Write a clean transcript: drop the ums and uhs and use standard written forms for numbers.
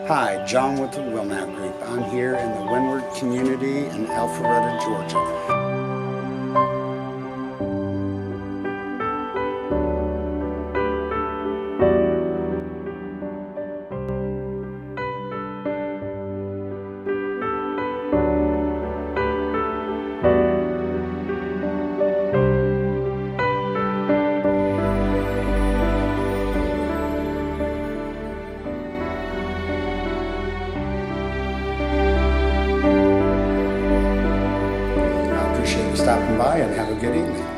Hi, John with the Willnow Group. I'm here in the Windward community in Alpharetta, Georgia. Stopping by and have a good evening.